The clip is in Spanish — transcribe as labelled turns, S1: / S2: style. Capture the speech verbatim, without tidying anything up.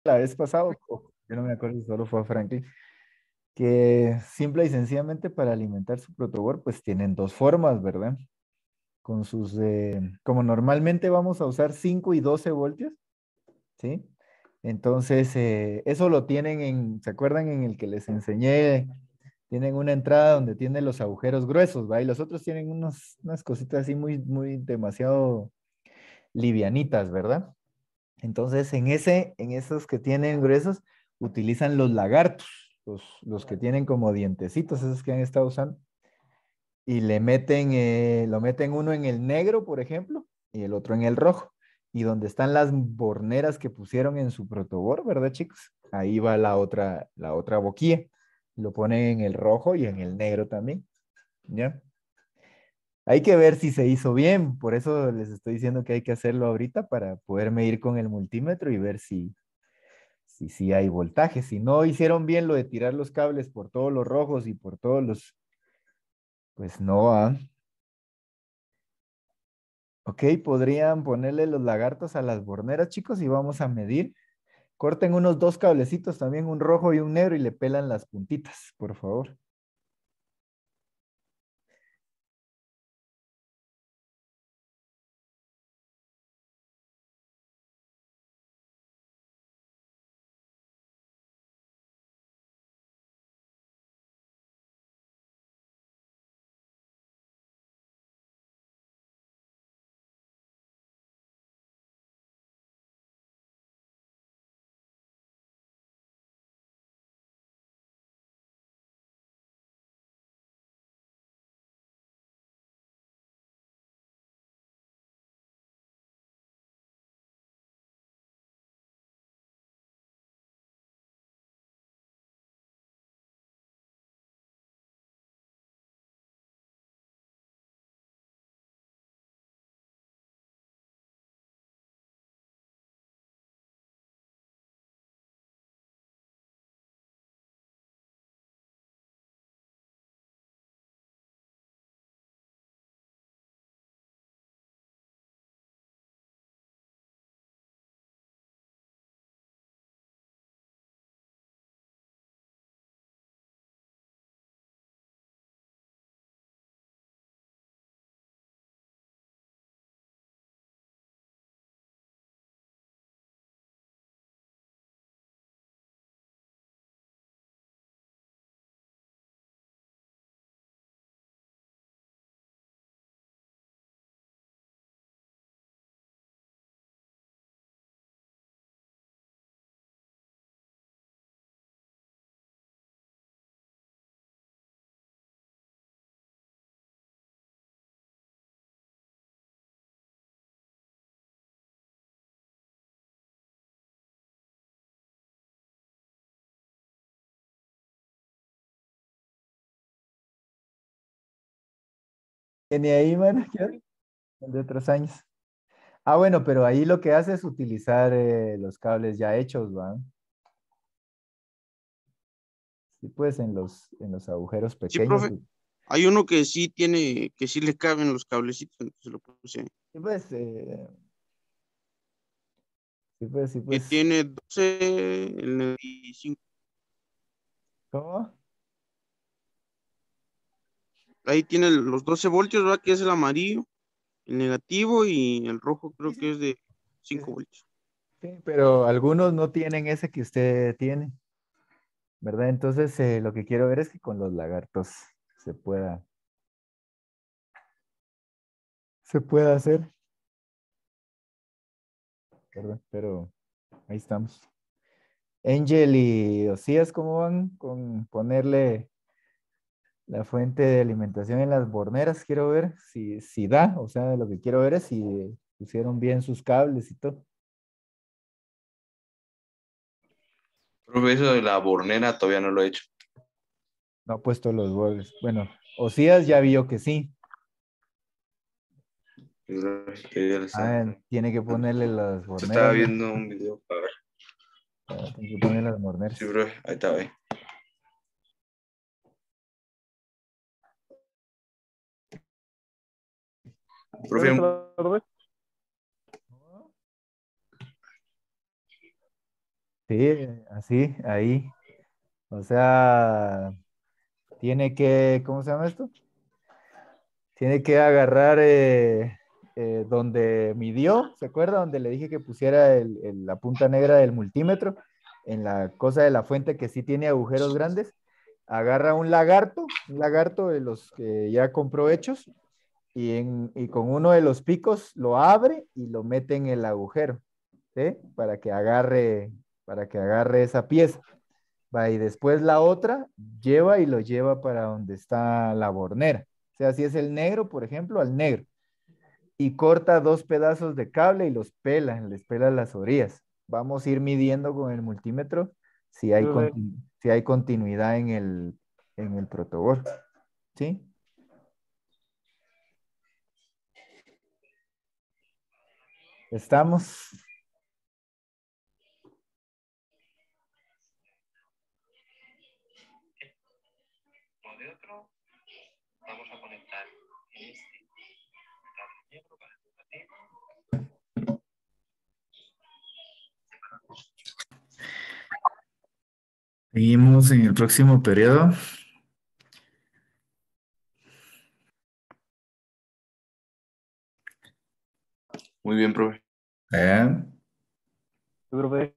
S1: la vez pasada, o- yo no me acuerdo si solo fue a Franklin, que simple y sencillamente para alimentar su protobor, pues tienen dos formas, ¿verdad? Con sus, eh, como normalmente vamos a usar cinco y doce voltios, ¿sí? Entonces, eh, eso lo tienen en, ¿se acuerdan en el que les enseñé? Tienen una entrada donde tienen los agujeros gruesos, ¿va? Y los otros tienen unos, unas cositas así muy, muy demasiado livianitas, ¿verdad? Entonces, en ese, en esos que tienen gruesos, utilizan los lagartos, los, los que tienen como dientecitos, esos que han estado usando, y le meten, eh, lo meten uno en el negro, por ejemplo, y el otro en el rojo. Y donde están las borneras que pusieron en su protobor, ¿verdad, chicos? Ahí va la otra, la otra boquilla. Lo ponen en el rojo y en el negro también, ¿ya? Hay que ver si se hizo bien, por eso les estoy diciendo que hay que hacerlo ahorita para poder medir con el multímetro y ver si, si, si hay voltaje. Si no hicieron bien lo de tirar los cables por todos los rojos y por todos los, pues no, ¿ah? Ok, podrían ponerle los lagartos a las borneras, chicos, y vamos a medir. Corten unos dos cablecitos también, un rojo y un negro, y le pelan las puntitas, por favor. ¿Tiene ahí, man? De otros años. Ah, bueno, pero ahí lo que hace es utilizar eh, los cables ya hechos, ¿va? Sí, pues en los, en los agujeros
S2: Sí,
S1: pequeños.
S2: profe. Hay uno que sí tiene, que sí le caben los cablecitos, entonces lo puse.
S1: Sí, pues, eh, sí, pues, sí,
S2: Que
S1: pues.
S2: tiene doce el y cinco.
S1: ¿Cómo?
S2: Ahí tiene los doce voltios, ¿verdad? Que es el amarillo, el negativo y el rojo
S1: Sí,
S2: creo
S1: sí,
S2: que es de
S1: sí,
S2: cinco voltios.
S1: sí, pero algunos no tienen ese que usted tiene, ¿verdad? Entonces, eh, lo que quiero ver es que con los lagartos se pueda, se pueda hacer, ¿verdad? Pero ahí estamos. Angel y Osías, ¿cómo van con ponerle la fuente de alimentación en las borneras? Quiero ver si, si da, o sea, lo que quiero ver es si pusieron bien sus cables y todo.
S3: Profe, eso de la bornera todavía no lo he hecho.
S1: No ha puesto los bordes. Bueno, Osías ya vio que sí.
S3: Que ya lo está.
S1: Ah, tiene que ponerle las
S3: Se estaba
S1: borneras, ¿no?
S3: viendo un video para ver.
S1: Ah, tiene que ponerle las
S3: Sí,
S1: borneras.
S3: profe, ahí está, ahí. Profe,
S4: ¿Eres otra vez?
S1: Sí, así, ahí. O sea, tiene que, ¿cómo se llama esto? Tiene que agarrar eh, eh, donde midió, ¿se acuerda? Donde le dije que pusiera el- el- la punta negra del multímetro en la cosa de la fuente que sí tiene agujeros grandes. Agarra un lagarto, un lagarto de los que ya compró hechos, y, en, y con uno de los picos lo abre y lo mete en el agujero, ¿sí? Para que agarre, para que agarre esa pieza. Va, y después la otra lleva y lo lleva para donde está la bornera. O sea, si es el negro, por ejemplo, al negro. Y corta dos pedazos de cable y los pela, les pela las orillas. Vamos a ir midiendo con el multímetro si hay,
S4: Profe,
S1: continu- si hay continuidad en el, en el protobor. ¿Sí? Estamos.
S3: Lo de otro, vamos a conectar en este cable negro para el negativo.
S1: Seguimos en el próximo periodo.
S3: Muy bien, profe.
S1: Eh,
S4: profe.